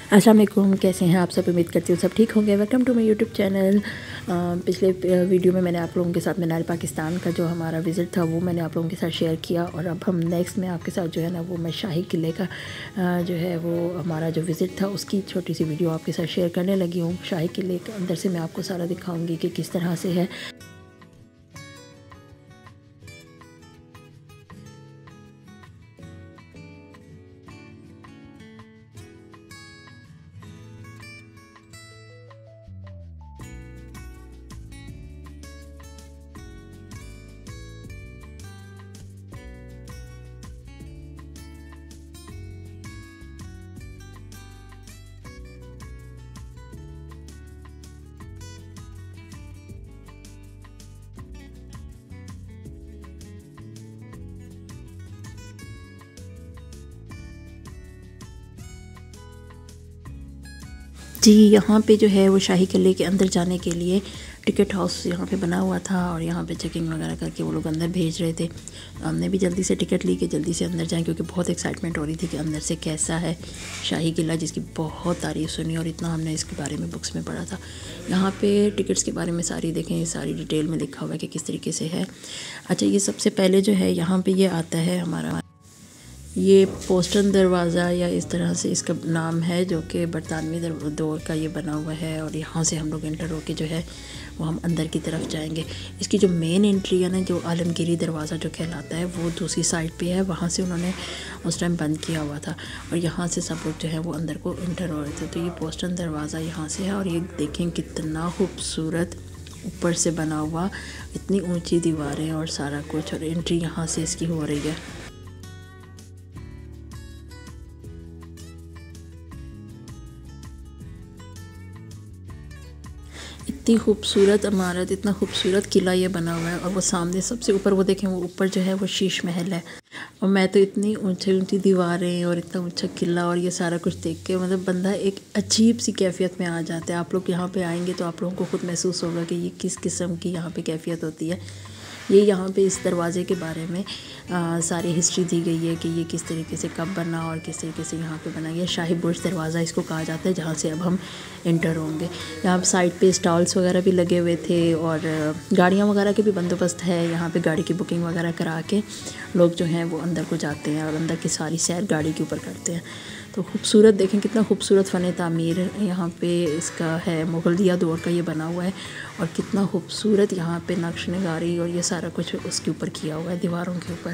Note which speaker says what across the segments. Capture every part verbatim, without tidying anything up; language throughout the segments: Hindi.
Speaker 1: अस्सलाम वालेकुम, कैसे हैं आप सब। उम्मीद करती हूँ सब ठीक होंगे। Welcome to my YouTube channel. पिछले वीडियो में मैंने आप लोगों के साथ मीनार पाकिस्तान का जो हमारा विज़िट था वो मैंने आप लोगों के साथ शेयर किया, और अब हम नेक्स्ट में आपके साथ जो है ना वो मैं शाही किले का आ, जो है वो हमारा जो विज़िट था उसकी छोटी सी वीडियो आपके साथ शेयर करने लगी हूँ। शाही किले के अंदर से मैं आपको सारा दिखाऊँगी कि किस तरह से है। जी, यहाँ पे जो है वो शाही किले के अंदर जाने के लिए टिकट हाउस यहाँ पे बना हुआ था, और यहाँ पे चेकिंग वगैरह करके वो लोग अंदर भेज रहे थे। तो हमने भी जल्दी से टिकट ली कि जल्दी से अंदर जाएं, क्योंकि बहुत एक्साइटमेंट हो रही थी कि अंदर से कैसा है शाही किला, जिसकी बहुत तारीफ़ सुनी और इतना हमने इसके बारे में बुक्स में पढ़ा था। यहाँ पे टिकट्स के बारे में सारी देखें, सारी डिटेल में लिखा हुआ है कि किस तरीके से है। अच्छा, ये सबसे पहले जो है यहाँ पर ये आता है हमारा ये पोस्टन दरवाज़ा, या इस तरह से इसका नाम है, जो कि बरतानवी दौर का ये बना हुआ है। और यहाँ से हम लोग एंटर होके जो है वो हम अंदर की तरफ जाएंगे। इसकी जो मेन एंट्री है ना, जो आलमगीरी दरवाज़ा जो कहलाता है, वो दूसरी साइड पे है। वहाँ से उन्होंने उस टाइम बंद किया हुआ था, और यहाँ से सब लोग जो है वो अंदर को एंटर हो रहे थे। तो ये पोस्टन दरवाज़ा यहाँ से है, और ये देखें कितना खूबसूरत ऊपर से बना हुआ, इतनी ऊँची दीवारें और सारा कुछ, और एंट्री यहाँ से इसकी हो रही है। इतनी खूबसूरत इमारत, इतना खूबसूरत किला ये बना हुआ है। और वो सामने सबसे ऊपर वो देखें, वो ऊपर जो है वो शीश महल है। और मैं तो इतनी ऊंची ऊंची दीवारें और इतना ऊंचा किला और ये सारा कुछ देख के मतलब बंदा एक अजीब सी कैफियत में आ जाता है। आप लोग यहाँ पे आएंगे तो आप लोगों को खुद महसूस होगा कि ये किस किस्म की यहाँ पे कैफियत होती है। ये यहाँ पे इस दरवाज़े के बारे में आ, सारी हिस्ट्री दी गई है कि ये किस तरीके से कब बना और किस तरीके से यहाँ पे बना गया। शाही बुर्ज दरवाज़ा इसको कहा जाता है, जहाँ से अब हम एंटर होंगे। यहाँ पे साइड पे स्टॉल्स वगैरह भी लगे हुए थे, और गाड़ियाँ वगैरह के भी बंदोबस्त है। यहाँ पे गाड़ी की बुकिंग वगैरह करा के लोग जो हैं वो अंदर को जाते हैं और अंदर की सारी सैर गाड़ी के ऊपर करते हैं। तो खूबसूरत देखें, कितना खूबसूरत फ़न तामीर यहाँ पे इसका है, मुगलिया दौर का ये बना हुआ है। और कितना खूबसूरत यहाँ पे नक्श नगारी और ये सारा कुछ उसके ऊपर किया हुआ है दीवारों के ऊपर।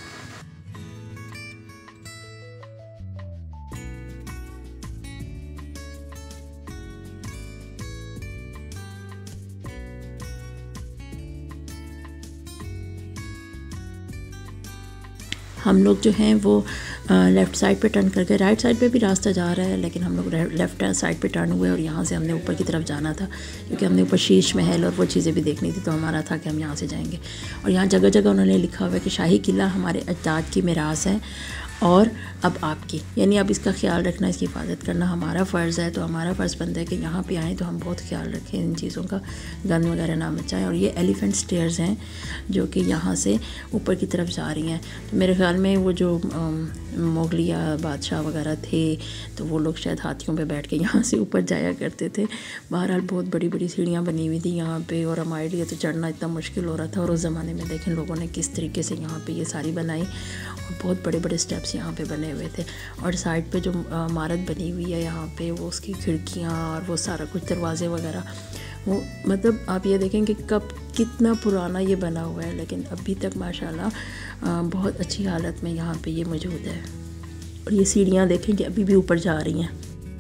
Speaker 1: हम लोग जो हैं वो लेफ़्ट साइड पे टर्न करके, राइट साइड पे भी रास्ता जा रहा है, लेकिन हम लोग लेफ़्ट साइड पे टर्न हुए और यहाँ से हमने ऊपर की तरफ जाना था, क्योंकि हमने ऊपर शीश महल और वो चीज़ें भी देखनी थी। तो हमारा था कि हम यहाँ से जाएंगे। और यहाँ जगह जगह उन्होंने लिखा हुआ है कि शाही किला हमारे अजदाद की मिरास है और अब आपकी, यानी अब इसका ख्याल रखना, इसकी हिफाजत करना हमारा फ़र्ज़ है। तो हमारा फ़र्ज़ बनता है कि यहाँ पे आएँ तो हम बहुत ख्याल रखें इन चीज़ों का, गन वगैरह ना मचाएँ। और ये एलिफेंट स्टेयर्स हैं जो कि यहाँ से ऊपर की तरफ जा रही हैं। तो मेरे ख्याल में वो जो मुगलिया बादशाह वगैरह थे तो वो लोग शायद हाथियों पे बैठ के यहाँ से ऊपर जाया करते थे। बहरहाल बहुत बड़ी बड़ी सीढ़ियाँ बनी हुई थी यहाँ पे, और हमारे लिए तो चढ़ना इतना मुश्किल हो रहा था। और उस ज़माने में देखें लोगों ने किस तरीके से यहाँ पे ये सारी बनाई, और बहुत बड़े बड़े स्टेप्स यहाँ पे बने हुए थे। और साइड पे जो इमारत बनी हुई है यहाँ पे, वो उसकी खिड़कियाँ और वो सारा कुछ दरवाजे वगैरह, वो मतलब आप ये देखें कि कब कितना पुराना ये बना हुआ है, लेकिन अभी तक माशाल्लाह बहुत अच्छी हालत में यहाँ पे ये मौजूद है। और ये सीढ़ियाँ देखें कि अभी भी ऊपर जा रही हैं।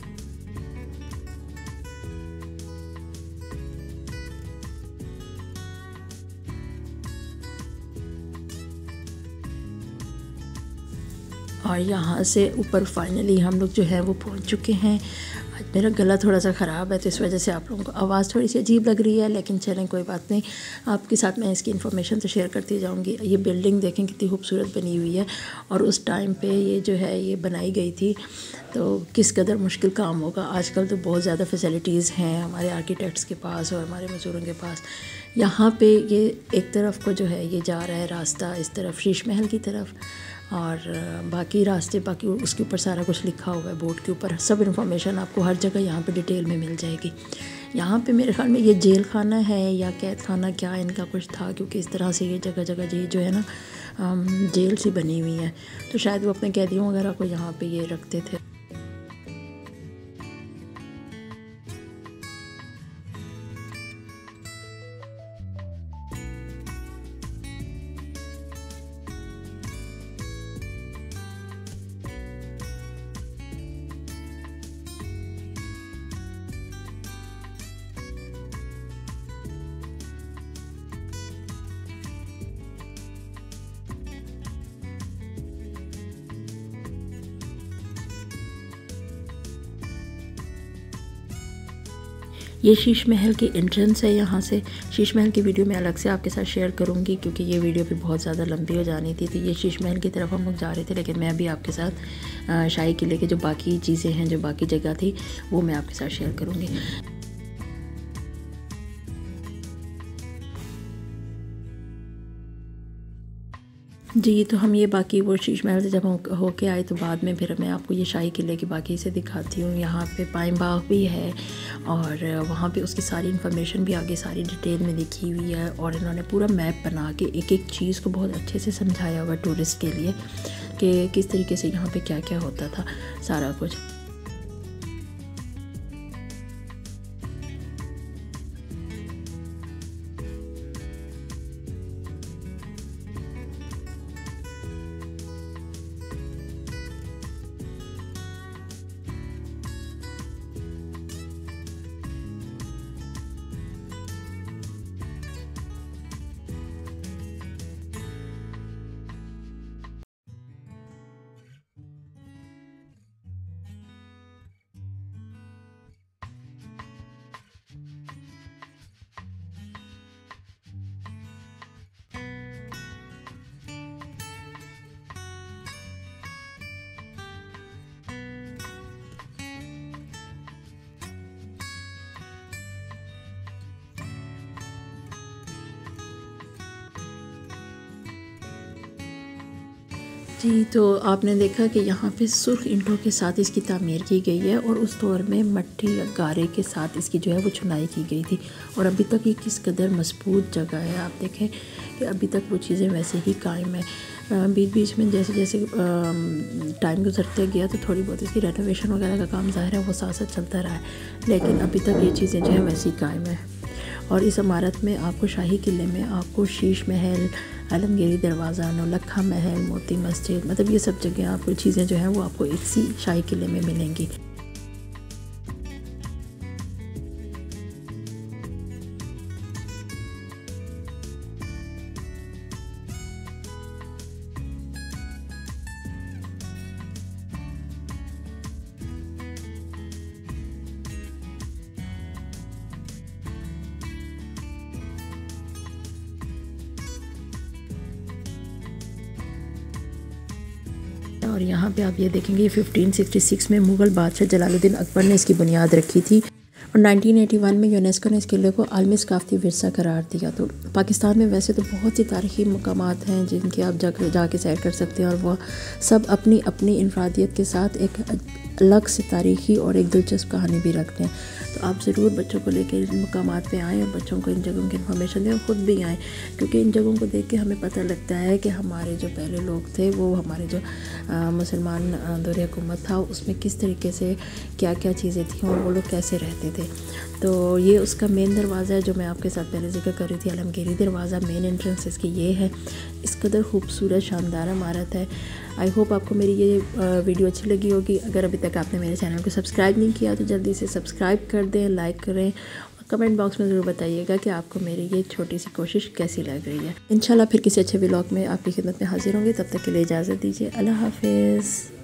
Speaker 1: और यहाँ से ऊपर फाइनली हम लोग जो है वो पहुँच चुके हैं। आज मेरा गला थोड़ा सा ख़राब है, तो इस वजह से आप लोगों को आवाज़ थोड़ी सी अजीब लग रही है, लेकिन चलें कोई बात नहीं, आपके साथ मैं इसकी इन्फॉर्मेशन तो शेयर करती जाऊँगी। ये बिल्डिंग देखें कितनी खूबसूरत बनी हुई है, और उस टाइम पे ये जो है ये बनाई गई थी, तो किस कदर मुश्किल काम होगा। आजकल तो बहुत ज़्यादा फैसिलिटीज़ हैं हमारे आर्किटेक्ट्स के पास और हमारे मज़दूरों के पास। यहाँ पे ये एक तरफ को जो है ये जा रहा है रास्ता इस तरफ शीश महल की तरफ, और बाकी रास्ते बाकी उसके ऊपर सारा कुछ लिखा हुआ है बोर्ड के ऊपर, सब इन्फॉर्मेशन आपको हर जगह यहाँ पे डिटेल में मिल जाएगी। यहाँ पे मेरे ख्याल में ये जेल खाना है या कैद खाना क्या इनका कुछ था, क्योंकि इस तरह से ये जगह जगह ये जो है ना जेल सी बनी हुई है, तो शायद वो अपने कैदियों वगैरह को यहाँ पे ये रखते थे। ये शीश महल की एंट्रेंस है। यहाँ से शीश महल की वीडियो मैं अलग से आपके साथ शेयर करूँगी, क्योंकि ये वीडियो फिर बहुत ज़्यादा लंबी हो जानी थी। तो ये शीश महल की तरफ हम लोग जा रहे थे, लेकिन मैं भी आपके साथ शाही किले के जो बाकी चीज़ें हैं, जो बाकी जगह थी, वो मैं आपके साथ शेयर करूँगी। जी, तो हम ये बाकी वो शीश महल से जब हो होके आए तो बाद में फिर मैं आपको ये शाही किले की बाकी से दिखाती हूँ। यहाँ पे पाइन बाग भी है और वहाँ पे उसकी सारी इन्फॉर्मेशन भी आगे सारी डिटेल में लिखी हुई है, और इन्होंने पूरा मैप बना के एक एक चीज़ को बहुत अच्छे से समझाया हुआ टूरिस्ट के लिए कि किस तरीके से यहाँ पे क्या क्या होता था सारा कुछ। जी, तो आपने देखा कि यहाँ पे सुर्ख ईंटों के साथ इसकी तामीर की गई है, और उस दौर में मट्टी या गारे के साथ इसकी जो है वो चुनाई की गई थी, और अभी तक ये किस कदर मजबूत जगह है। आप देखें कि अभी तक वो चीज़ें वैसे ही कायम है। बीच बीच में जैसे जैसे टाइम गुजरते गया तो थोड़ी बहुत इसकी रेनोवेशन वगैरह का काम ज़ाहिर है वो साथ साथ चलता रहा है, लेकिन अभी तक ये चीज़ें जो है वैसी कायम है। और इस इमारत में आपको शाही किले में आपको शीश महल, आलमगीरी दरवाज़ा, नौलखा महल, मोती मस्जिद, मतलब ये सब जगह आपको चीज़ें जो हैं वो आपको इसी शाही किले में मिलेंगी। और यहाँ पे आप ये देखेंगे फिफ्टीन सिक्सटी सिक्स में मुग़ल बादशाह जलालुद्दीन अकबर ने इसकी बुनियाद रखी थी, और नाइनटीन एटी वन में यूनेस्को ने इस किले को आलमी सकाफ़ती विरसा करार दिया। तो पाकिस्तान में वैसे तो बहुत सी तारीख़ी मकामात हैं जिनके आप जा जाके सैर कर सकते हैं, और वह सब अपनी अपनी इनफरादियत के साथ एक अलग से तारीख़ी और एक दिलचस्प कहानी भी रखते हैं। तो आप ज़रूर बच्चों को लेकर इन मकामात पे आएँ और बच्चों को इन जगहों की इन्फॉर्मेशन दें, और ख़ुद भी आएँ, क्योंकि इन जगहों को देख के हमें पता लगता है कि हमारे जो पहले लोग थे, वो हमारे जो मुसलमान दौर हुकूमत था उसमें किस तरीके से क्या क्या चीज़ें थी और वो लोग कैसे रहते थे। तो ये उसका मेन दरवाज़ा है जो मैं आपके साथ पहले जिक्र कर रही थी, आलमगीरी दरवाज़ा। मेन एंट्रेंस इसकी ये है। इस कदर खूबसूरत शानदार इमारत है। आई होप आपको मेरी ये वीडियो अच्छी लगी होगी। अगर अभी तक आपने मेरे चैनल को सब्सक्राइब नहीं किया तो जल्दी से सब्सक्राइब कर दें, लाइक करें, और कमेंट बॉक्स में ज़रूर बताइएगा कि आपको मेरी ये छोटी सी कोशिश कैसी लग रही है। इंशाल्लाह फिर किसी अच्छे व्लॉग में आपकी खिदमत में हाजिर होंगे। तब तक के लिए इजाज़त दीजिए। अल्लाह हाफिज़।